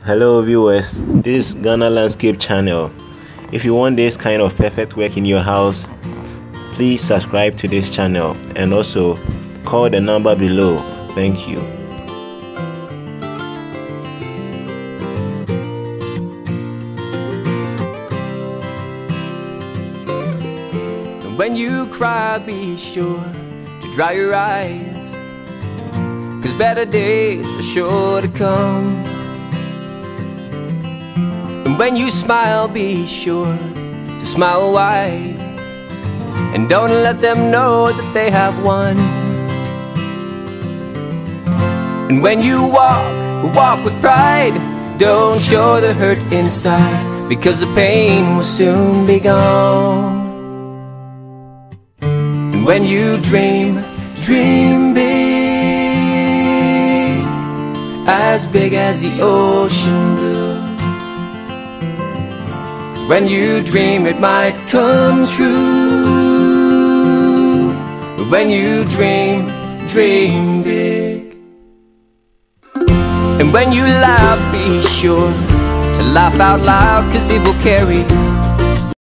Hello viewers, this is Ghana Landscape Channel. If you want this kind of perfect work in your house, please subscribe to this channel and also call the number below. Thank you. When you cry, be sure to dry your eyes, 'cause better days are sure to come. And when you smile, be sure to smile wide, and don't let them know that they have won. And when you walk with pride, don't show the hurt inside, because the pain will soon be gone. And when you dream big, as big as the ocean blue. When you dream, it might come true. But when you dream big. And when you laugh, be sure to laugh out loud, 'cause it will carry